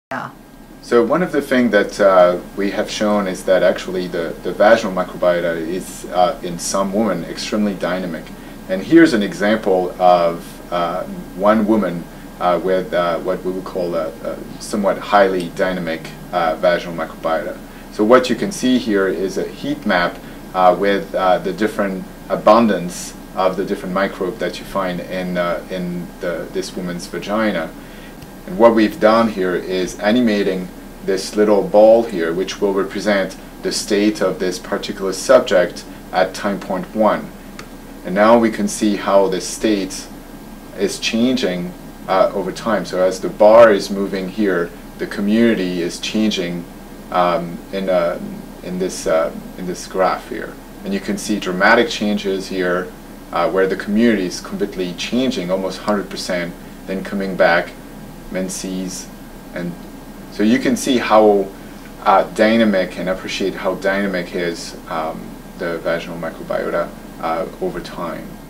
Yeah. So one of the things that we have shown is that actually the vaginal microbiota is in some women extremely dynamic. And here's an example of one woman with what we would call a somewhat highly dynamic vaginal microbiota. So what you can see here is a heat map with the different abundance of the different microbes that you find in this woman's vagina. And what we've done here is animating this little ball here, which will represent the state of this particular subject at time point 1. And now we can see how the state is changing over time. So as the bar is moving here, the community is changing in this graph here. And you can see dramatic changes here where the community is completely changing, almost 100%, then coming back, menses, and so you can see how dynamic and appreciate how dynamic is the vaginal microbiota over time.